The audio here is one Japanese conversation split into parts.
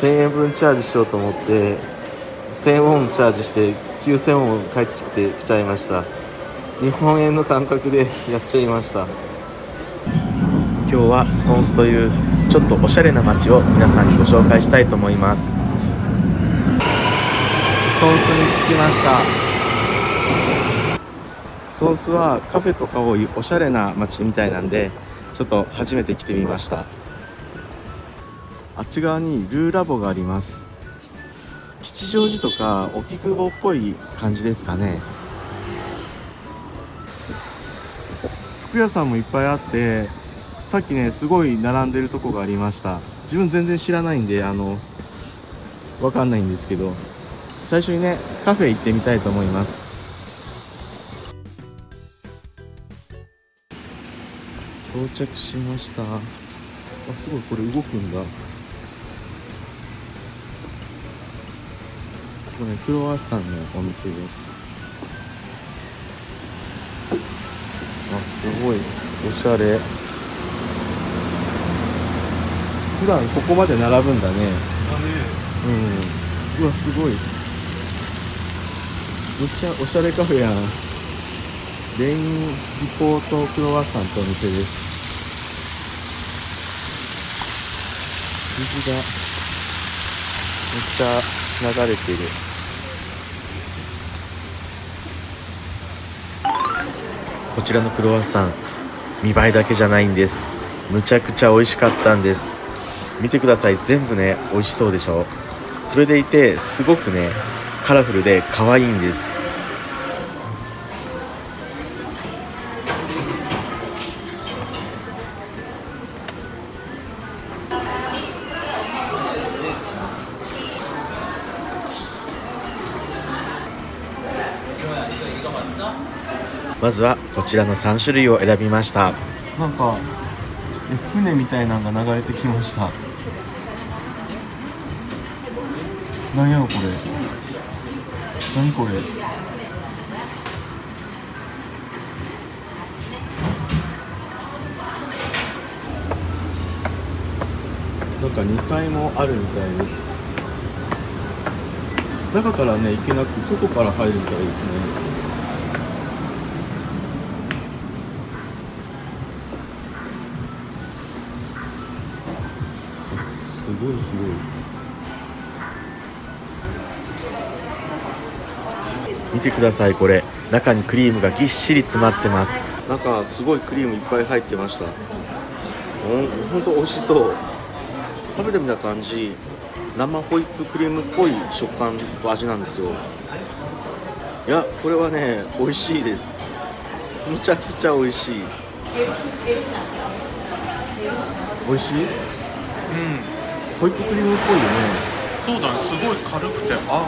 1000円分チャージしようと思って1000ウォンチャージして9000ウォン返ってきちゃいました。日本円の感覚でやっちゃいました。今日はソンスというちょっとおしゃれな街を皆さんにご紹介したいと思います。ソンスに着きました。ソンスはカフェとか多いおしゃれな街みたいなんで、ちょっと初めて来てみました。あっち側にルーラボがあります。吉祥寺とか荻窪っぽい感じですかね。服屋さんもいっぱいあって、さっきねすごい並んでるとこがありました。自分全然知らないんでわかんないんですけど、最初にねカフェ行ってみたいと思います。到着しました。あ、すごい、これ動くんだ。これクロワッサンのお店です。あ、すごいおしゃれ。普段ここまで並ぶんだね。うん。うわ、すごい。めっちゃおしゃれカフェやん。レインリポートクロワッサンってお店です。水がめっちゃ流れてる。こちらのクロワッサン、見栄えだけじゃないんです。むちゃくちゃ美味しかったんです。見てください、全部ね美味しそうでしょ。それでいてすごくねカラフルで可愛いんです。まずはこちらの3種類を選びました。なんか船みたいなのが流れてきました。なんやろこれ。何これ。なんか2階もあるみたいです。中からね行けなくて外から入るみたいですね。すごい広い。見てください、これ中にクリームがぎっしり詰まってます。中すごいクリームいっぱい入ってました。ほんと美味しそう。食べてみた感じ、生ホイップクリームっぽい食感と味なんですよ。いや、これはね美味しいです。むちゃくちゃ美味しい。美味しい？ホイップクリームっぽいよね。 そうだね、すごい軽くて合う。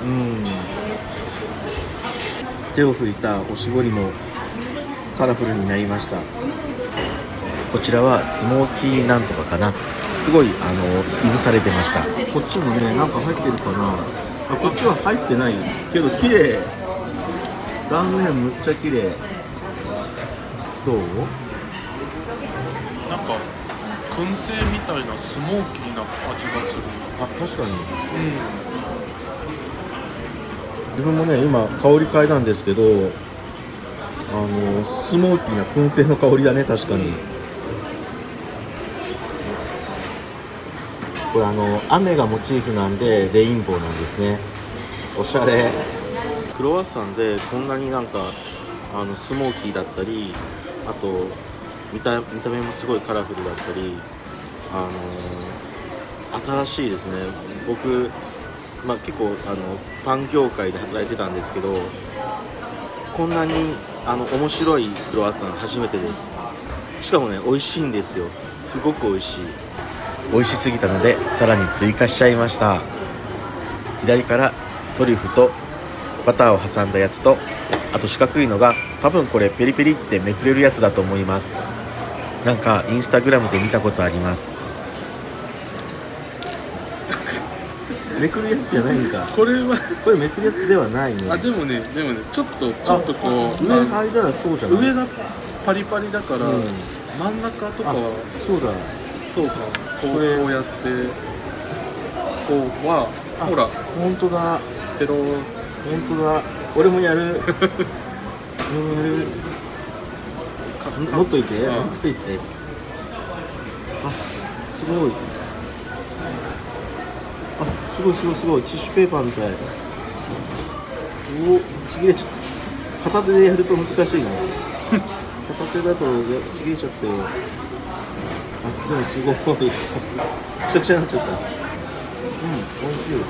手を拭いたおしぼりもカラフルになりました。こちらはスモーキーなんとかかな。すごいいぶされてました。こっちもねなんか入ってるかな。あ、こっちは入ってないけど綺麗。断面むっちゃ綺麗。どう？ なんか燻製みたいなスモーキーな味がする。 あ、確かに。自分もね今香り嗅いだんですけど、スモーキーな燻製の香りだね。確かに。これ雨がモチーフなんでレインボーなんですね。おしゃれ。クロワッサンでこんなになんかスモーキーだったり、あと見た目もすごいカラフルだったり、新しいですね。僕、結構パン業界で働いてたんですけど、こんなに面白いクロワッサン初めてです。しかもね美味しいんですよ。すごく美味しい。美味しすぎたのでさらに追加しちゃいました。左からトリュフとバターを挟んだやつと、あと四角いのが多分これペリペリってめくれるやつだと思います。なんかインスタグラムで見たことあります。めくるやつじゃないんか。 これめくるやつではないね。 でもねちょっとこう上剥いだらそうじゃない。 上がパリパリだから、真ん中とかはそうだ。 そうか、こうやって個はほら本当だ、 ペロ本当だ、俺もやる俺もやる。持っといて、持っといて。あ、すごい。あ、すごいすごいすごい、ティッシュペーパーみたい。おお、ちぎれちゃった。片手でやると難しいね。片手だとちぎれちゃったよ。あ、でもすごい。くしゃくしゃになっちゃった。うん、美味しい。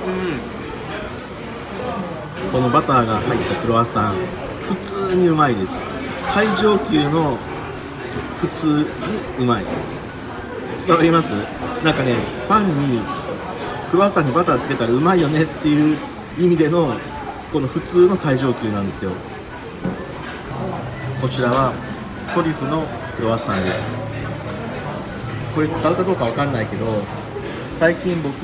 このバターが入ったクロワッサン、普通にうまいです。最上級の普通にうまい。伝わります？なんかね、パンにクロワッサンにバターつけたらうまいよねっていう意味でのこの普通の最上級なんですよ。こちらはトリュフのクロワッサンです。これ使うかどうかわかんないけど、最近僕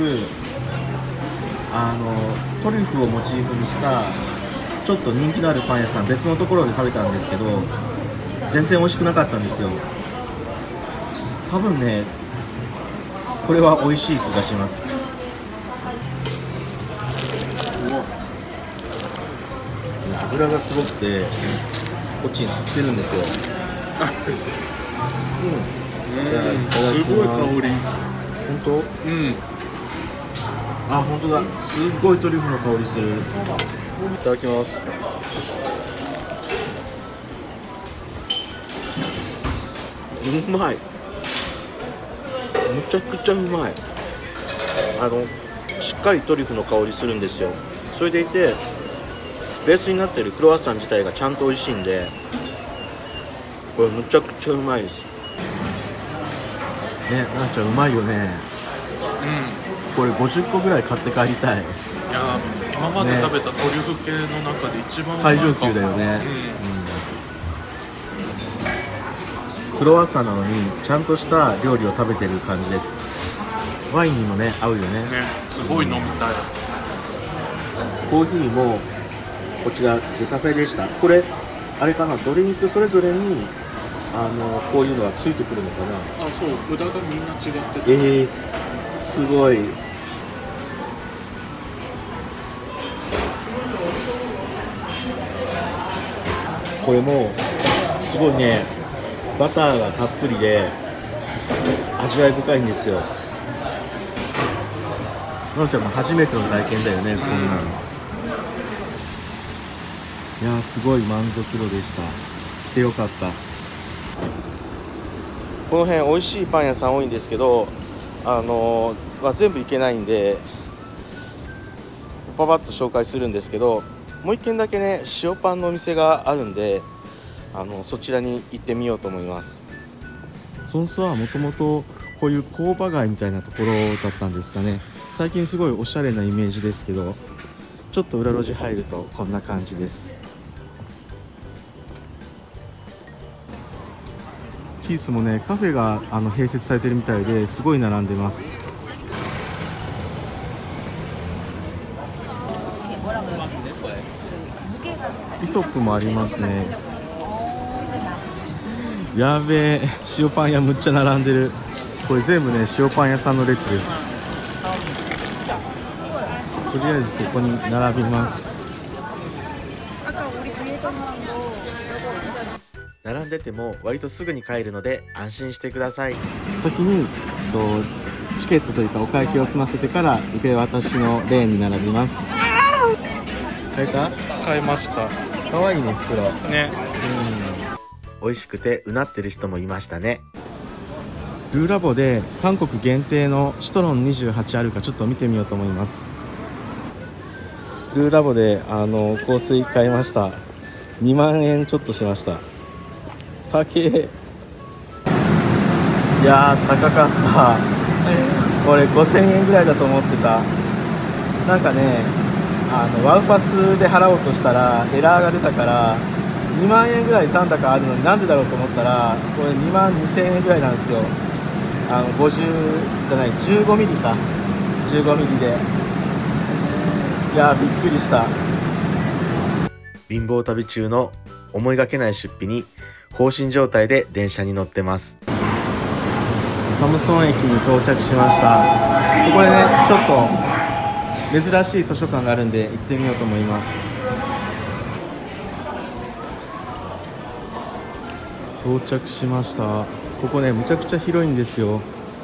トリュフをモチーフにしたちょっと人気のあるパン屋さん、別のところで食べたんですけど、全然美味しくなかったんですよ。多分ね、これは美味しい気がします。油がすごくてこっちに吸ってるんですよ。じゃあいただきます。 すごい香り。 本当？あ、本当だ。すっごいトリュフの香りする。いただきます。うまい。むちゃくちゃうまい。しっかりトリュフの香りするんですよ。それでいてベースになっているクロワッサン自体がちゃんと美味しいんで、これむちゃくちゃうまいですね。なっちゃんうまいよね。これ50個ぐらい買って帰りたい。 いや今まで食べたトリュフ系の中で一番最上級だよね。クロワッサンなのにちゃんとした料理を食べてる感じです。ワインにもね合うよね。 すごい飲みたい。 コーヒーもこちらデカフェでした。これあれかな、ドリンクそれぞれにこういうのがついてくるのかな。 あ、そう、札がみんな違ってて、 すごい。これもすごいね、バターがたっぷりで味わい深いんですよ。ののちゃんも初めての体験だよね、こんなの。いやー、すごい満足度でした。来てよかった。この辺美味しいパン屋さん多いんですけど、全部行けないんでパパッと紹介するんですけど、もう一軒だけね塩パンのお店があるんで、そちらに行ってみようと思います。ソンスはもともとこういう工場街みたいなところだったんですかね。最近すごいおしゃれなイメージですけど、ちょっと裏路地入るとこんな感じです。キースもね、カフェが併設されてるみたいですごい並んでます。イソップもありますね。やべえ、塩パン屋むっちゃ並んでる。これ全部ね塩パン屋さんの列です。とりあえずここに並びます。並んでても割とすぐに帰るので安心してください。先にチケットというかお会計を済ませてから受け渡しのレーンに並びます。買えた？ 買いました。 かわいいね、袋ね。 美味しくてうなってる人もいましたね。ルーラボで韓国限定のシトロン28あるかちょっと見てみようと思います。ルーラボで香水買いました。2万円ちょっとしました。高え。いやー高かった。俺5000円ぐらいだと思ってた。なんかねワウパスで払おうとしたらエラーが出たから2万円ぐらい残高あるのになんでだろうと思ったら、これ2万2000円ぐらいなんですよ。50じゃない15ミリか、15ミリで。いやびっくりした。貧乏旅中の思いがけない出費に放心状態で電車に乗ってます。サムソン駅に到着しました。ここでねちょっと珍しい図書館があるんで行ってみようと思います。到着しました。ここね、むちゃくちゃ広いんですよ。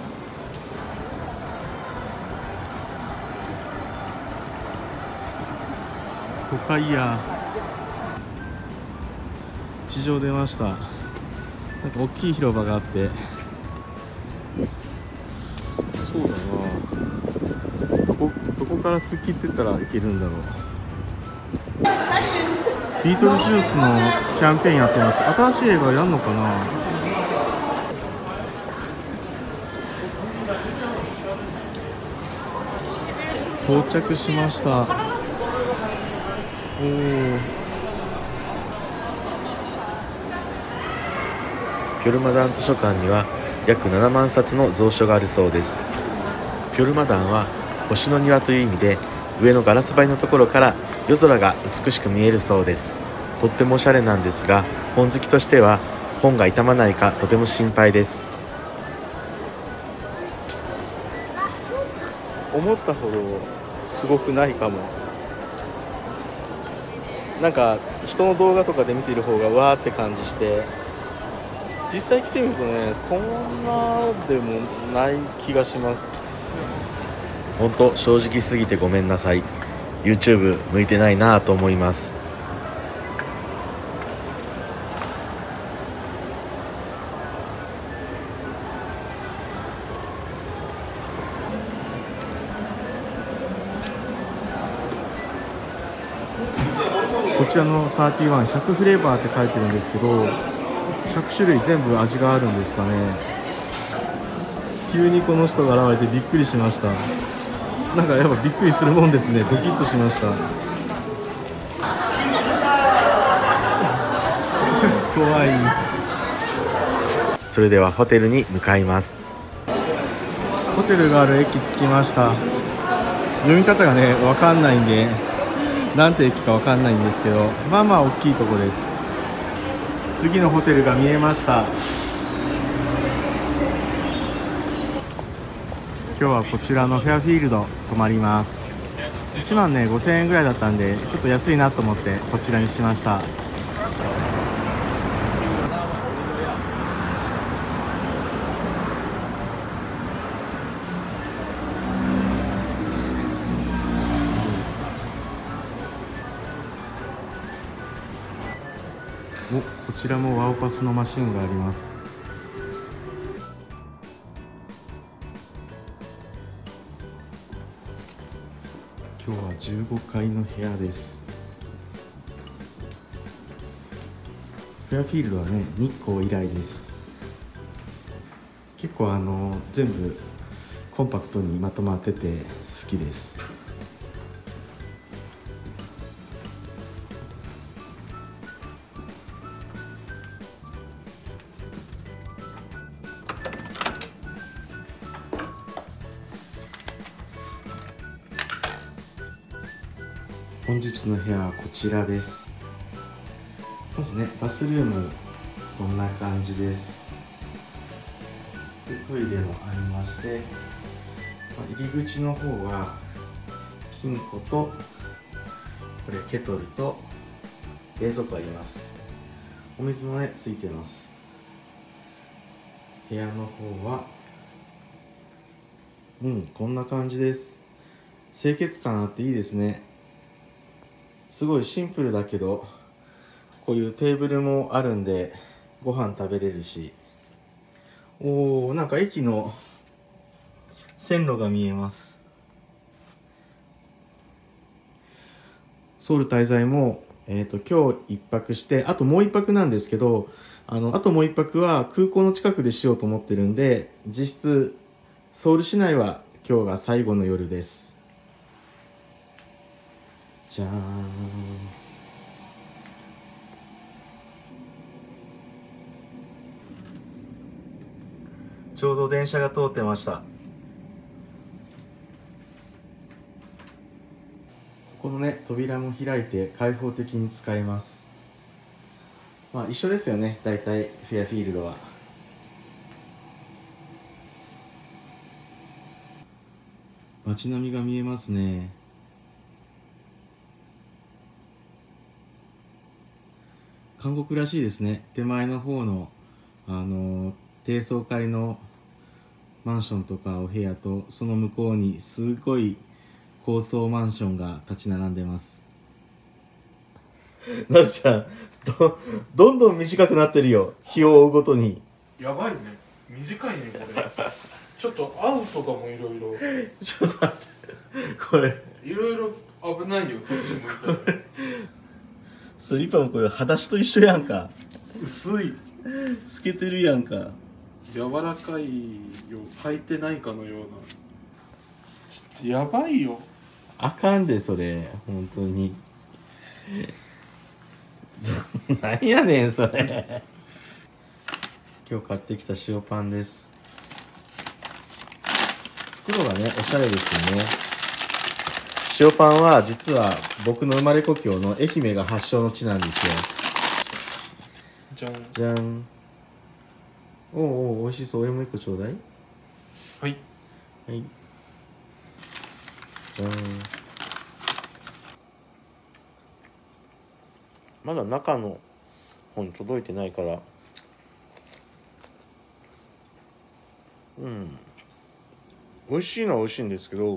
都会や。地上出ました。なんか大きい広場があって、そうだな、どこから突っ切ってったらいけるんだろう。ビートルジュースのキャンペーンやってます。新しい映画やんのかな。到着しました。おお、ピョルマダン図書館には約7万冊の蔵書があるそうです。ピョルマダンは星の庭という意味で、上のガラス張りのところから夜空が美しく見えるそうです。とってもおしゃれなんですが、本好きとしては本が傷まないかとても心配です。思ったほどすごくないかも。なんか人の動画とかで見ている方がわーって感じして、実際来てみるとね、そんなでもない気がします。本当正直すぎてごめんなさい。 YouTube 向いてないなと思います。こちらの31、100フレーバーって書いてるんですけど、100種類全部味があるんですかね。急にこの人が現れてびっくりしました。なんかやっぱびっくりするもんですね。ドキッとしました。怖い。それではホテルに向かいます。ホテルがある駅着きました。読み方がね分かんないんで、なんて駅か分かんないんですけど、まあまあ大きいとこです。次のホテルが見えました。今日はこちらのフェアフィールド泊まります。1万ね5000円ぐらいだったんで、ちょっと安いなと思ってこちらにしました。こちらもワオパスのマシンがあります。今日は15階の部屋です。フェアフィールドはね、日光以来です。結構全部コンパクトにまとまってて好きです。本日の部屋はこちらです。まずね、バスルームこんな感じです。でトイレもありまして、入り口の方は金庫と、これケトルと冷蔵庫あります。お水もねついてます。部屋の方はこんな感じです。清潔感あっていいですね。すごいシンプルだけど、こういうテーブルもあるんでご飯食べれるし、なんか駅の線路が見えます。ソウル滞在も、今日一泊して、あともう一泊なんですけど、あともう一泊は空港の近くでしようと思ってるんで、実質ソウル市内は今日が最後の夜です。じゃーん。ちょうど電車が通ってました。このね、扉も開いて開放的に使えます。一緒ですよね、だいたいフェアフィールドは。街並みが見えますね。 韓国らしいですね。手前の方の低層階のマンションとかお部屋と、その向こうにすごい高層マンションが立ち並んでます。なるちゃん、どんどん短くなってるよ、日を追うごとに。 やばいね、短いねこれ。ちょっとアウトかも、いろいろ。 ちょっと待って、これいろいろ危ないよ、そっち向いたら。 スリッパもこれ裸足と一緒やんか。 薄い、 透けてるやんか。 柔らかいよ、履いてないかのような。ちょっとやばいよ。 あかんでそれ、本当に。何やねんそれ。今日買ってきた塩パンです。袋がねおしゃれですよね。塩パンは実は僕の生まれ故郷の愛媛が発祥の地なんですよ。 じゃんじゃん。おうおう、美味しそう。俺も一個ちょうだい。 はいはい。じゃん。まだ中の方に届いてないから、美味しいのは美味しいんですけど、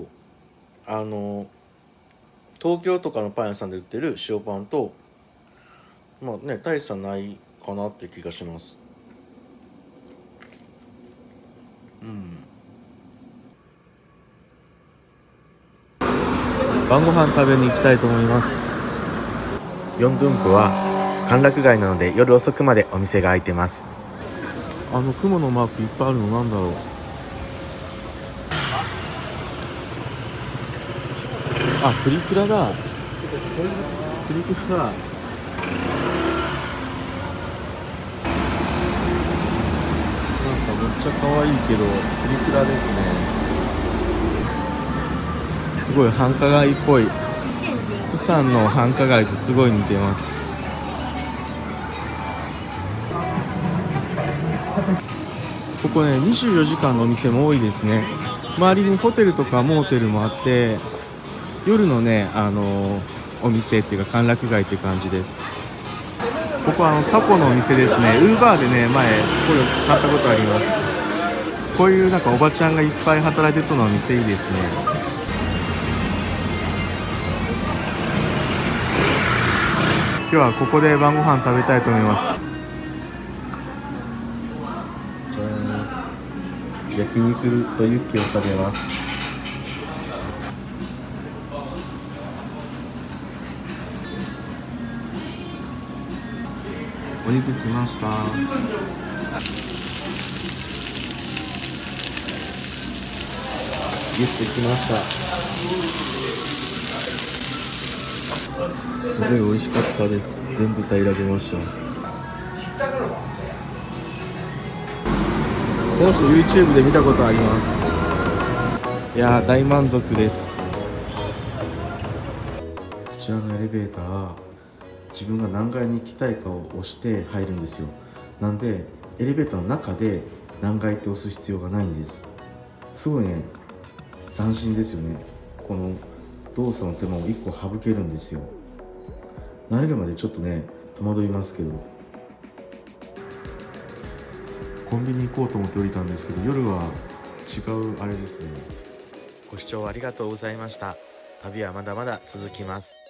東京とかのパン屋さんで売ってる塩パンとまあね、大差ないかなって気がします。晩ご飯食べに行きたいと思います。ヨンドゥンプは歓楽街なので夜遅くまでお店が開いてます。雲のマークいっぱいあるのなんだろう。あ、プリクラだ。プリクラだ。なんかめっちゃ可愛いけどプリクラですね。すごい繁華街っぽい。釜山の繁華街とすごい似てます。ここね24時間のお店も多いですね。周りにホテルとかモーテルもあって、夜のねお店っていうか歓楽街っていう感じです。ここはタコのお店ですね。ウーバーでね前これ買ったことあります。こういうなんかおばちゃんがいっぱい働いてそうなお店いいですね。今日はここで晩ご飯食べたいと思います。焼肉とユッケを食べます。お肉来ました。ユッケ来ました。すごい美味しかったです。全部平らげました。この人 YouTube で見たことあります。いやー大満足です。こちらのエレベーター、自分が何階に行きたいかを押して入るんですよ。なんでエレベーターの中で何階って押す必要がないんです。すごいね斬新ですよね。この動作の手間を1個省けるんですよ。慣れるまでちょっとね戸惑いますけど。コンビニ行こうと思って降りたんですけど、夜は違うあれですね。ご視聴ありがとうございました。旅はまだまだ続きます。